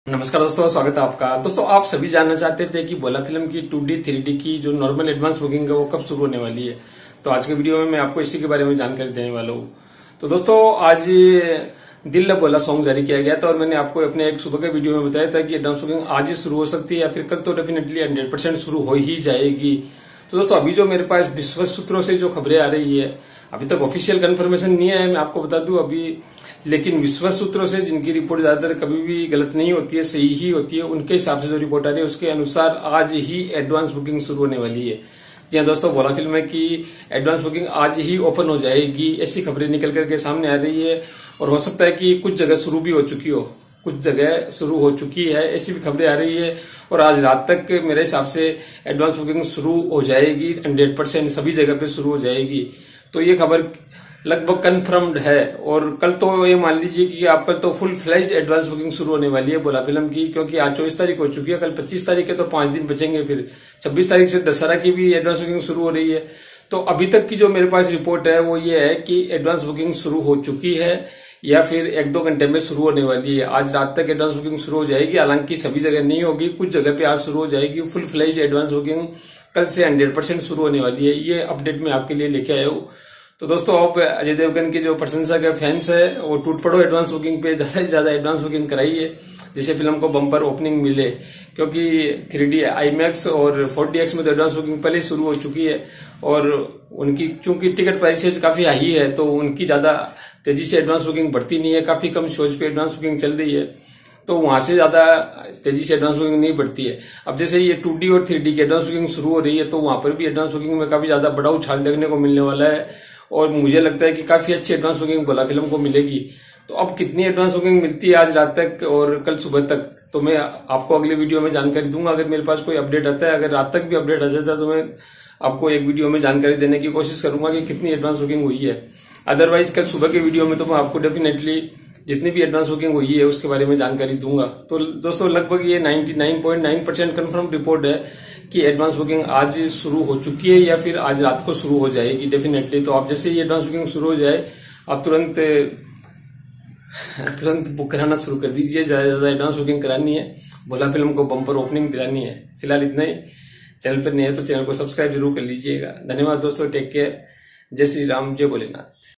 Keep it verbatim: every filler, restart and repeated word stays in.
नमस्कार दोस्तों, स्वागत है आपका। दोस्तों, आप सभी जानना चाहते थे कि भोला फिल्म की टू डी थ्री डी की जो नॉर्मल एडवांस बुकिंग है वो कब शुरू होने वाली है। तो आज के वीडियो में मैं आपको इसी के बारे में जानकारी देने वाला हूँ। तो दोस्तों, आज दिल न भोला सॉन्ग जारी किया गया था और मैंने आपको अपने एक सुबह के वीडियो में बताया था कि एडवांस बुकिंग आज ही शुरू हो सकती है या फिर कल तो डेफिनेटली हंड्रेड परसेंट शुरू हो ही जाएगी। तो दोस्तों, अभी जो मेरे पास विश्वस्त सूत्रों से जो खबरें आ रही है, अभी तक ऑफिशियल कंफर्मेशन नहीं है, मैं आपको बता दूं अभी, लेकिन विश्वस्त सूत्रों से जिनकी रिपोर्ट ज्यादातर कभी भी गलत नहीं होती है, सही ही होती है, उनके हिसाब से जो रिपोर्ट आ रही है उसके अनुसार आज ही एडवांस बुकिंग शुरू होने वाली है। जी हाँ दोस्तों, भोला फिल्म है कि एडवांस बुकिंग आज ही ओपन हो जाएगी, ऐसी खबरें निकल करके सामने आ रही है। और हो सकता है कि कुछ जगह शुरू भी हो चुकी हो, कुछ जगह शुरू हो चुकी है, ऐसी भी खबरें आ रही है। और आज रात तक मेरे हिसाब से एडवांस बुकिंग शुरू हो जाएगी, हंड्रेड परसेंट सभी जगह पे शुरू हो जाएगी। तो ये खबर लगभग कंफर्म्ड है। और कल तो ये मान लीजिए कि आप कल तो फुल फ्लेज्ड एडवांस बुकिंग शुरू होने वाली है भोला फिल्म की, क्योंकि आज चौबीस तारीख हो चुकी है, कल पच्चीस तारीख है, तो पांच दिन बचेंगे। फिर छब्बीस तारीख से दशहरा की भी एडवांस बुकिंग शुरू हो रही है। तो अभी तक की जो मेरे पास रिपोर्ट है वो ये है कि एडवांस बुकिंग शुरू हो चुकी है या फिर एक दो घंटे में शुरू होने वाली है। आज रात तक एडवांस बुकिंग शुरू हो जाएगी, हालांकि सभी जगह नहीं होगी, कुछ जगह पे आज शुरू हो जाएगी। फुल फ्लेज्ड एडवांस बुकिंग कल से हंड्रेड परसेंट शुरू होने वाली है। ये अपडेट मैं आपके लिए लेके आया हूँ। तो दोस्तों, आप अजय देवगन के जो प्रशंसक है, फैंस है, वो टूट पड़ो एडवांस बुकिंग पे, ज्यादा से ज्यादा एडवांस बुकिंग कराइए जिससे फिल्म को बम्पर ओपनिंग मिले। क्योंकि थ्री डी आईमैक्स और फोर डी एक्स में तो एडवांस बुकिंग पहले ही शुरू हो चुकी है और उनकी चूंकि टिकट प्राइसेज काफी हाई है तो उनकी ज्यादा तेजी से एडवांस बुकिंग बढ़ती नहीं है। काफी कम शोज पे एडवांस बुकिंग चल रही है, तो वहां से ज्यादा तेजी से एडवांस बुकिंग नहीं बढ़ती है। अब जैसे ये टू डी और थ्री डी की एडवांस बुकिंग शुरू हो रही है तो वहां पर भी एडवांस बुकिंग में काफी ज्यादा बड़ा उछाल देखने को मिलने वाला है और मुझे लगता है कि काफी अच्छी एडवांस बुकिंग भोला फिल्म को मिलेगी। तो अब कितनी एडवांस बुकिंग मिलती है आज रात तक और कल सुबह तक, तो मैं आपको अगले वीडियो में जानकारी दूंगा। अगर मेरे पास कोई अपडेट आता है, अगर रात तक भी अपडेट आ जाता है तो मैं आपको एक वीडियो में जानकारी देने की कोशिश करूंगा कि कितनी एडवांस बुकिंग हुई है। अदरवाइज कल सुबह के वीडियो में तो मैं आपको डेफिनेटली जितनी भी एडवांस बुकिंग हुई है उसके बारे में जानकारी दूंगा। तो दोस्तों, लगभग ये निन्यानवे पॉइंट नौ परसेंट कन्फर्म रिपोर्ट है कि एडवांस बुकिंग आज शुरू हो चुकी है या फिर आज रात को शुरू हो जाएगी डेफिनेटली। तो आप जैसे ही एडवांस बुकिंग शुरू हो जाए आप तुरंत तुरंत बुक कराना शुरू कर दीजिए। ज्यादा ज्यादा एडवांस बुकिंग करानी है, भोला फिल्म को बम्पर ओपनिंग दिलानी है। फिलहाल इतना ही। चैनल पर नहीं है तो चैनल को सब्सक्राइब जरूर कर लीजिएगा। धन्यवाद दोस्तों, टेक केयर, जय श्री राम, जय भोलेनाथ।